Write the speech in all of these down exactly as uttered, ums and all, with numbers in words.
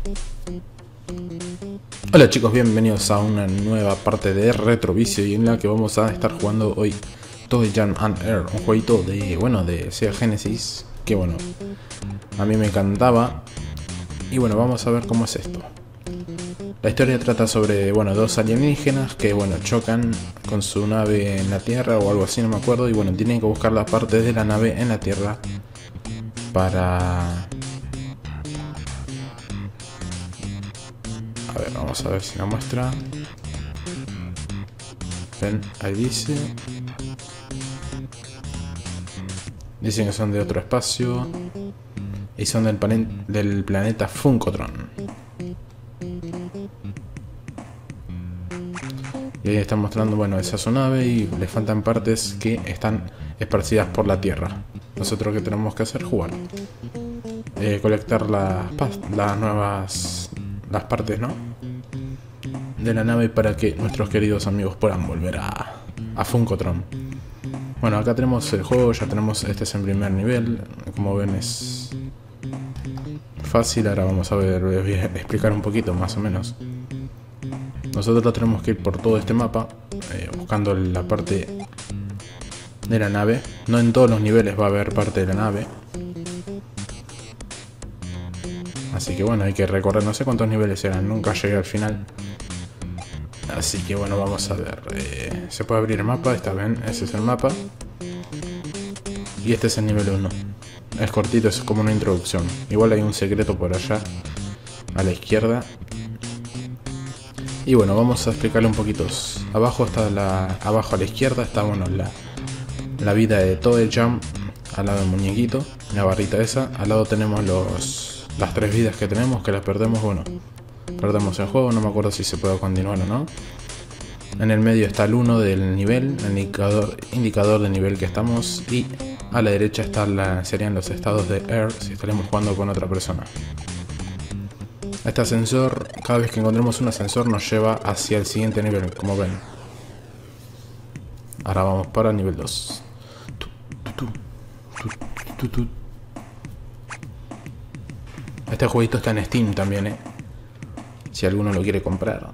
Hola chicos, bienvenidos a una nueva parte de Retrovicio y en la que vamos a estar jugando hoy Toy Jam and Earl, un jueguito de, bueno, de Sega Genesis, que bueno, a mí me encantaba. Y bueno, vamos a ver cómo es esto. La historia trata sobre, bueno, dos alienígenas que, bueno, chocan con su nave en la Tierra o algo así, no me acuerdo. Y bueno, tienen que buscar las partes de la nave en la Tierra para... A ver, vamos a ver si la muestra. Ven, ahí dice. Dicen que son de otro espacio. Y son del, plan del planeta Funkotron. Y ahí están mostrando, bueno, esa es su nave y le faltan partes que están esparcidas por la Tierra. Nosotros que tenemos que hacer, jugar. Eh, colectar las, las nuevas... las partes, ¿no? De la nave para que nuestros queridos amigos puedan volver a, a Funkotron. Bueno, acá tenemos el juego, ya tenemos, este es el primer nivel. Como ven es fácil, ahora vamos a ver, voy a explicar un poquito más o menos. Nosotros tenemos que ir por todo este mapa, eh, buscando la parte de la nave. No en todos los niveles va a haber parte de la nave. Así que bueno, hay que recorrer, no sé cuántos niveles eran, nunca llegué al final. Así que bueno, vamos a ver. Eh, se puede abrir el mapa, está bien, ese es el mapa. Y este es el nivel uno. Es cortito, es como una introducción. Igual hay un secreto por allá, a la izquierda. Y bueno, vamos a explicarle un poquito. Abajo está la. Abajo a la izquierda está, bueno, la, la vida de Toy Jam. Al lado del muñequito, la barrita esa. Al lado tenemos los las tres vidas que tenemos, que las perdemos, bueno. Perdemos el juego, no me acuerdo si se puede continuar o no. En el medio está el uno del nivel, el indicador, indicador de nivel que estamos. Y a la derecha está la, serían los estados de Earl, si estaremos jugando con otra persona. Este ascensor, cada vez que encontremos un ascensor nos lleva hacia el siguiente nivel, como ven. Ahora vamos para el nivel dos. Este jueguito está en Steam también, eh. Si alguno lo quiere comprar.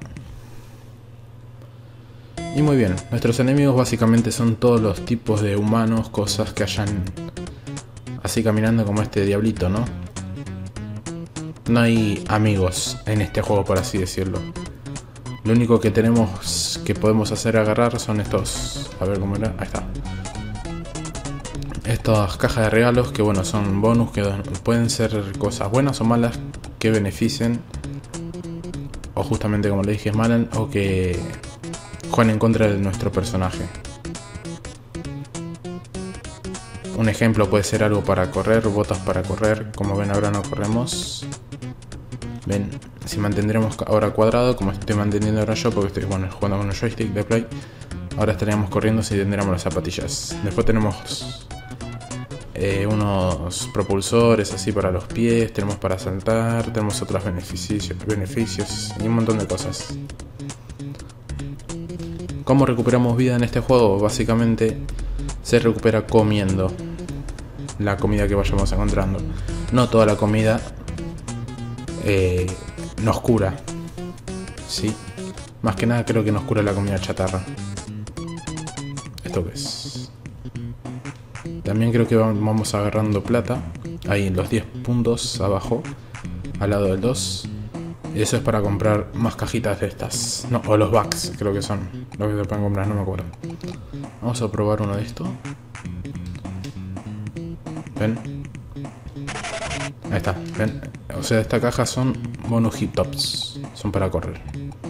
Y muy bien, nuestros enemigos básicamente son todos los tipos de humanos, cosas que hayan así caminando como este diablito, ¿no? No hay amigos en este juego, por así decirlo. Lo único que tenemos que podemos hacer agarrar son estos... A ver cómo era... Ahí está. Estas cajas de regalos que, bueno, son bonus que pueden ser cosas buenas o malas que beneficien. O justamente, como le dije, es mala o que jueguen en contra de nuestro personaje. Un ejemplo puede ser algo para correr, botas para correr. Como ven, ahora no corremos. Ven, si mantendremos ahora cuadrado, como estoy manteniendo ahora yo, porque estoy, bueno, jugando con un joystick de play. Ahora estaríamos corriendo si tendríamos las zapatillas. Después tenemos eh, unos propulsores así para los pies, tenemos para saltar, tenemos otros beneficios, beneficios y un montón de cosas. ¿Cómo recuperamos vida en este juego? Básicamente se recupera comiendo la comida que vayamos encontrando. No toda la comida eh, nos cura, ¿sí? Más que nada creo que nos cura la comida chatarra. ¿Esto qué es? También creo que vamos agarrando plata. Ahí en los diez puntos abajo, al lado del dos. Y eso es para comprar más cajitas de estas. No, o los bugs, creo que son los que se pueden comprar, no me acuerdo. Vamos a probar uno de estos. ¿Ven? Ahí está, ¿ven? O sea, esta caja son bonus hit tops. Son para correr.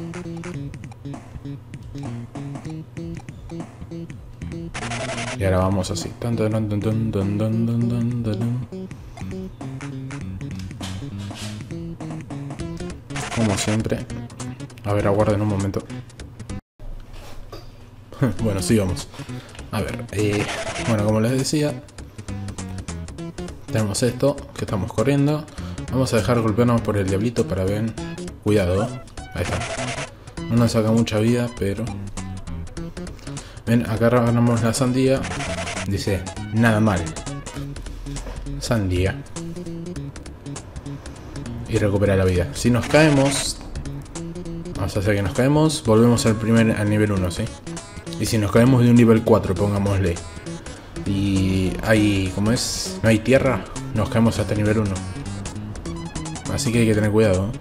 Y ahora vamos así. Como siempre. A ver, aguarden un momento. Bueno, sigamos. A ver, eh, bueno, como les decía, tenemos esto, que estamos corriendo. Vamos a dejar golpearnos por el diablito para ver. Cuidado. Ahí está. No nos saca mucha vida, pero... Ven, acá ganamos la sandía. Dice, nada mal. Sandía. y recupera la vida. Si nos caemos, vamos a hacer que nos caemos, volvemos al primer al nivel uno, ¿sí? Y si nos caemos de un nivel cuatro, pongámosle, y hay, ¿cómo es? No hay tierra, nos caemos hasta el nivel uno. Así que hay que tener cuidado, ¿no?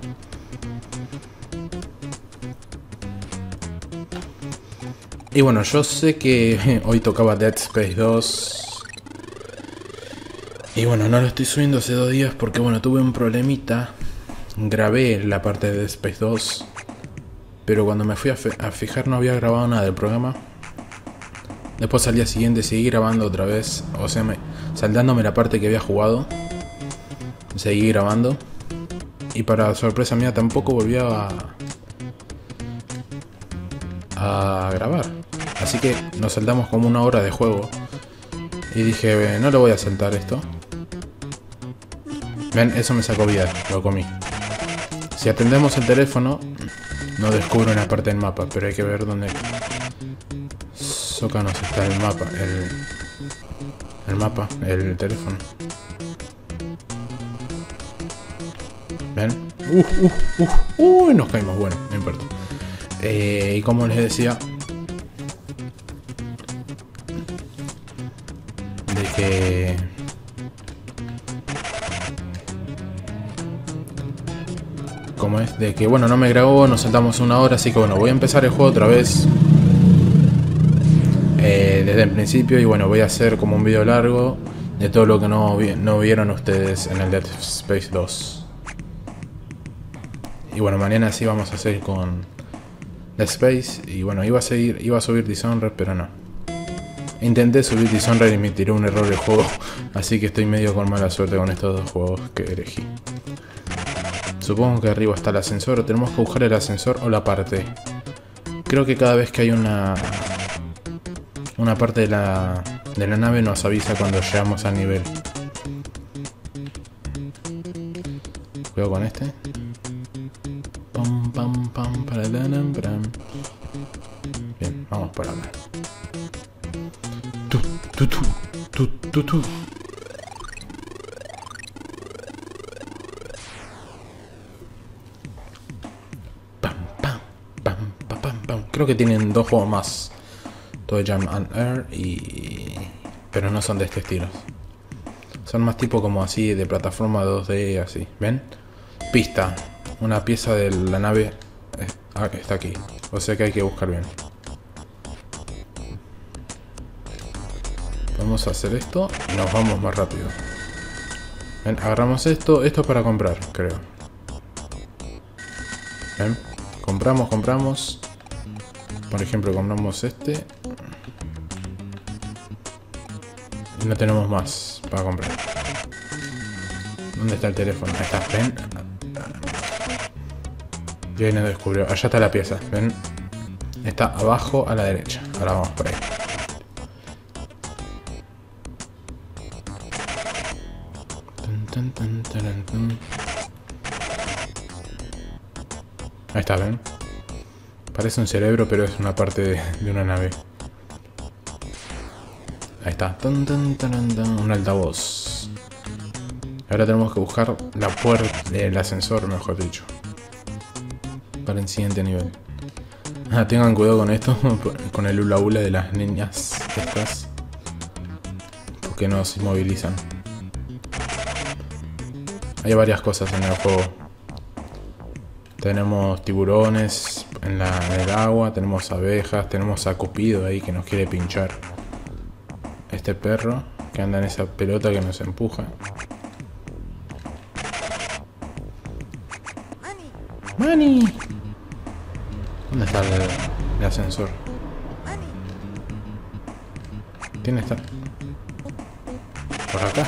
Y bueno, yo sé que hoy tocaba Dead Space dos. Y bueno, no lo estoy subiendo hace dos días porque bueno, tuve un problemita. Grabé la parte de Dead Space dos, pero cuando me fui a, a fijar no había grabado nada del programa. Después al día siguiente seguí grabando otra vez, o sea, me, saltándome la parte que había jugado. Seguí grabando. Y para sorpresa mía tampoco volví a, a grabar. Así que nos saltamos como una hora de juego. Y dije, no lo voy a saltar esto. Ven, eso me sacó vida, lo comí. Si atendemos el teléfono, no descubro una parte del mapa, pero hay que ver dónde Zócanos está el mapa, el, el mapa, el teléfono. ¿Ven? Uf, uf, uf, uy, nos caímos, bueno, no importa. Eh, y como les decía, de que como es, de que bueno, no me grabó, nos saltamos una hora, así que bueno, voy a empezar el juego otra vez eh, desde el principio. Y bueno, voy a hacer como un video largo de todo lo que no, vi no vieron ustedes en el Dead Space dos. Y bueno, mañana sí vamos a seguir con Dead Space. Y bueno, iba a seguir, iba a subir Dishonored, pero no. Intenté subir Dishonored y me tiró un error el juego, así que estoy medio con mala suerte con estos dos juegos que elegí. Supongo que arriba está el ascensor, o tenemos que buscar el ascensor o la parte. Creo que cada vez que hay una una parte de la, de la nave nos avisa cuando llegamos al nivel. Cuidado con este. Pam, pam, pam, para bien, vamos por acá. Tu, tu, tu, tu, tu, tu. Pam, pam, pam, pam, pam, pam. Creo que tienen dos juegos más. Todo Jam and Air y... pero no son de este estilo. Son más tipo como así de plataforma dos D, así. ¿Ven? Pista. Una pieza de la nave está aquí. O sea que hay que buscar bien. Vamos a hacer esto y nos vamos más rápido. Ven, agarramos esto. Esto es para comprar, creo. Ven, compramos, compramos. Por ejemplo, compramos este. Y no tenemos más para comprar. ¿Dónde está el teléfono? Ahí está, ven. Y ahí nos descubrió. Allá está la pieza, ven. Está abajo a la derecha. Ahora vamos por ahí. Ahí está, ven. Parece un cerebro, pero es una parte de, de una nave. Ahí está. Un altavoz. Ahora tenemos que buscar la puerta del ascensor, mejor dicho, para el siguiente nivel. Ah, tengan cuidado con esto, con el hula hula de las niñas estas, porque no se inmovilizan. Hay varias cosas en el juego. Tenemos tiburones en, la, en el agua, tenemos abejas, tenemos a Cupido ahí que nos quiere pinchar. Este perro que anda en esa pelota que nos empuja. ¡Manny! ¿Dónde está el, el ascensor? Tiene que estar por acá.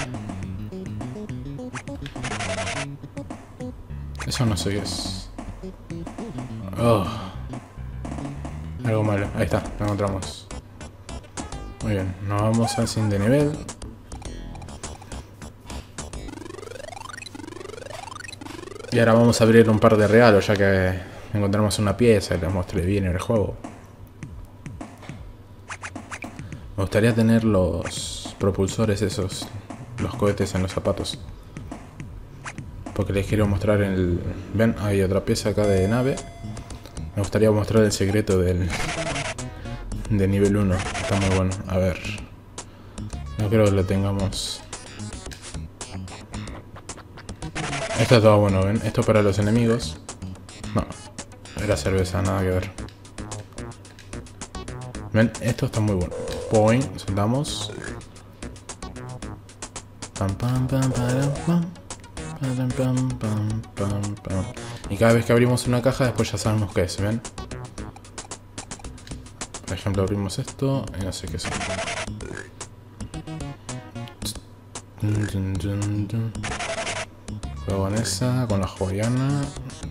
Eso no sé qué es. Oh. Algo malo. Ahí está, lo encontramos. Muy bien, nos vamos al siguiente nivel. Y ahora vamos a abrir un par de regalos, ya que encontramos una pieza y les mostré bien el juego. Me gustaría tener los propulsores esos, los cohetes en los zapatos. porque les quiero mostrar el... Ven, hay otra pieza acá de nave. Me gustaría mostrar el secreto del... de nivel uno. Está muy bueno. A ver. No creo que lo tengamos. Esto es todo bueno, ¿ven? Esto para los enemigos. No. Era cerveza, nada que ver. ¿Ven? Esto está muy bueno. Point, soltamos. Pam, pam, pam, pam, pam. Pam, pam, pam, pam, pam. Y cada vez que abrimos una caja, después ya sabemos qué es, ¿ven? Por ejemplo, abrimos esto y no sé qué es. Juego con esa, con la hawaiana.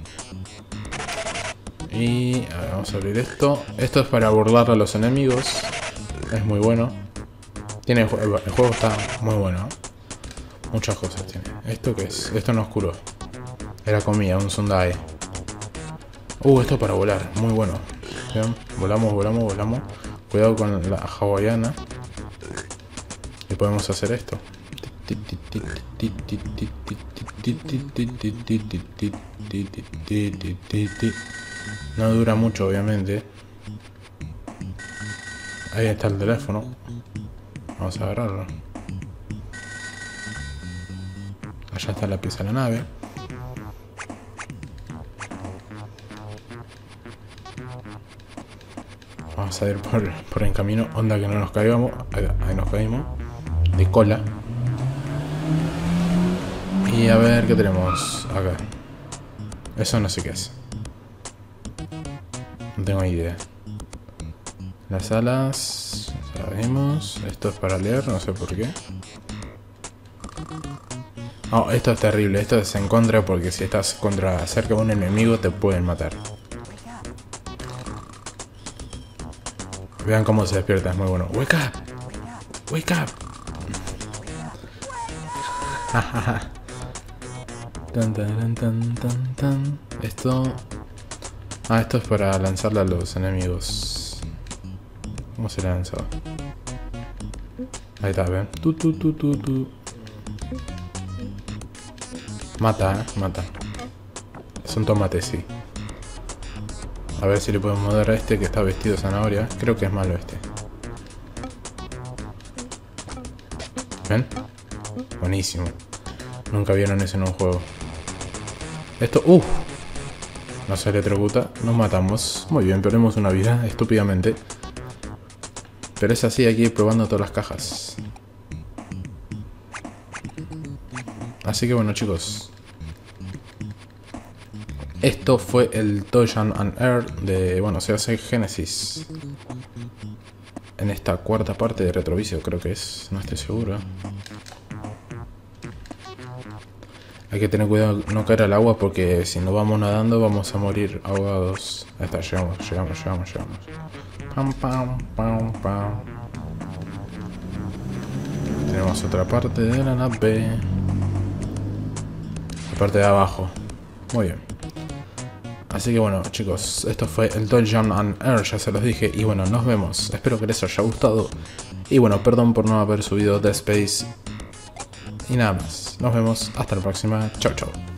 Y a ver, vamos a abrir esto. Esto es para burlar a los enemigos. Es muy bueno. Tiene el, juego, el juego está muy bueno. Muchas cosas tiene. ¿Esto qué es? Esto no oscuro. Era comida, un Sundae. Uh, esto para volar. Muy bueno. ¿Ven? Volamos, volamos, volamos. Cuidado con la hawaiana. Y podemos hacer esto. No dura mucho, obviamente. Ahí está el teléfono. Vamos a agarrarlo. Allá está la pieza de la nave. Vamos a ir por, por el camino. Onda que no nos caigamos. Ahí, ahí nos caímos. De cola. Y a ver qué tenemos acá. Eso no sé qué es. No tengo idea. Las alas. Ya vimos. Esto es para leer, no sé por qué. Oh, esto es terrible. Esto es en contra porque si estás contra cerca de un enemigo te pueden matar. Vean cómo se despierta, es muy bueno. Wake up. Wake up. Tan, tan, tan, tan, tan. Esto... Ah, esto es para lanzarle a los enemigos. ¿Cómo se lanza? Ahí está, ven. Tu, tu, tu, tu, tu. Mata, eh, mata. Es un tomate, sí. A ver si le podemos dar a este que está vestido de zanahoria. Creo que es malo este. ¿Ven? Buenísimo. Nunca vieron eso en un juego. Esto... ¡Uf! Nos electrocuta. Nos matamos. Muy bien, perdemos una vida estúpidamente. Pero es así, hay que ir probando todas las cajas. Así que bueno, chicos. Esto fue el Toy-Jam and Earl de, bueno, se hace Genesis. En esta cuarta parte de Retrovicio, creo que es. No estoy seguro. Hay que tener cuidado no caer al agua porque si no vamos nadando vamos a morir ahogados. Ahí está, llegamos, llegamos, llegamos, llegamos. Pam, pam, pam, pam. Tenemos otra parte de la nave. La parte de abajo. Muy bien. Así que bueno, chicos, esto fue el Toy-Jam and Earl, ya se los dije. Y bueno, nos vemos. Espero que les haya gustado. Y bueno, perdón por no haber subido Dead Space. Y nada más. Nos vemos. Hasta la próxima. Chau, chau.